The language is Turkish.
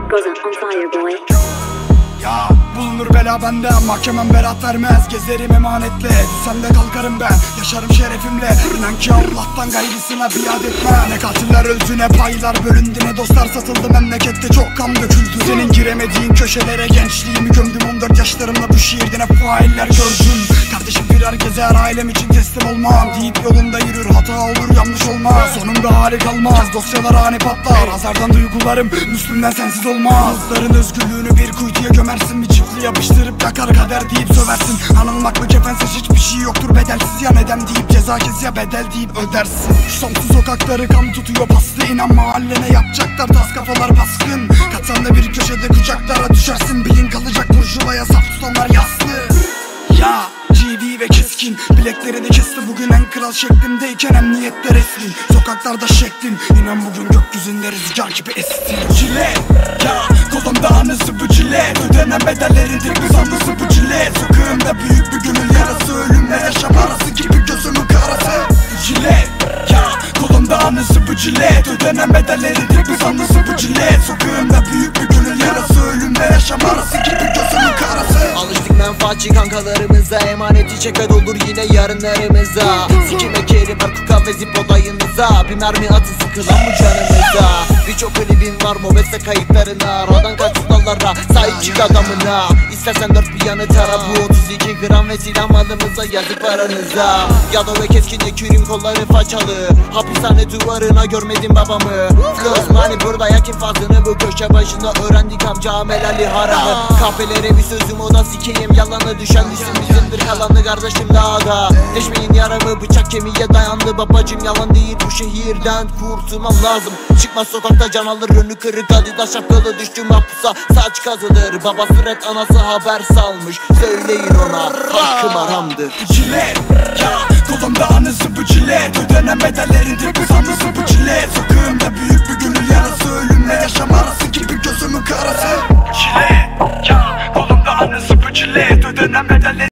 goes on fire, boy. Ya bulunur bela bende, mahkemem berat vermez. Gezerim emanetle, düşsem de kalkarım ben. Yaşarım şerefimle, inan ki Allah'tan gayrısına biat etmem. Ne katiller öldü, ne paylar bölündü, ne dostlar satıldı. Memlekette çok kan döküldü. Senin giremediğin köşelere gençliğimi gömdüm. 14 yaşlarımda bu şiirde ne failler gördüm. Kardeşim birer gezer, ailem için teslim olmam deyip yolunda yürür, hata olur yanlış olmaz. Sonunda hali kalmaz, dosyalar ani patlar. Azardan duygularım, Müslüm'den sensiz olmaz. Kızların özgürlüğünü bir kuytuya gömersin, bir çiftli yapıştırıp yakar kader deyip söversin. Anılmak mı kefensiz, hiçbir şey yoktur bedelsiz. Ya neden deyip ceza kes, ya bedel deyip ödersin. Şu somsuz sokakları kan tutuyor paslı, inan mahallene yapacaklar tas kafalar baskın. Katsan da bir köşede kucaklara düşersin, bilin kalacak burjuvaya saf tutanlar yaslı. Ya GD ve keskin, bilekleri de kesti bugün en kral şeklimdeyken emniyette resmin. Sokaklarda şeklin, inan bugün gökyüzünde rüzgar gibi esti. Çile, ya kolumda anısı bu çile, ödenen bedelleridir biz anısı bu çile. Sokağımda büyük bir gönül yarası, ölümle yaşam arası gibi gözümün karası. Çile, ya kolumda anısı bu çile, ödenen bedelleridir biz anısı bu çile. Sokağımda büyük bir gönül yarası, ölümle yaşam arası gibi gözümün karası. Alıştık menfaatçi kankalarımıza, emaneti çeke dolur yine yarınlarımıza. Sikime keri parkı kafe zip odayınıza, bir mermi atı sıkılan bu canımıza. Birçok klibin var mobese kayıtlarına, radan kaç dallara sahip çık adamına. İstersen dört bir yanı tara, bu 32 gram ve silah malımıza yazık paranıza. Yado ve keskin ekürüm kolları façalı, hapishane duvarına görmedim babamı. Flows money burada yak infazını, bu köşe başında öğrendik amca amelali haramı. Kahvelere bir sözüm o da sikeyim, yalanı düşen düşsün bizimdir kalanı kardeşim dağda. Deşmeyin yaramı, bıçak kemiğe dayandı babacım, yalan değil bu şehirden kurtulmam lazım. Çıkmaz sokakta can alır, önü kırık Adidas şapkalı, düştüm hapusa saç kazılır. Babası red, anası haber salmış, söyleyin ona hakkım haramdır. Çile, ya kolumda anısı bu çile, ödenen bedelleridir biz anısı bu çile. Sokağımda büyük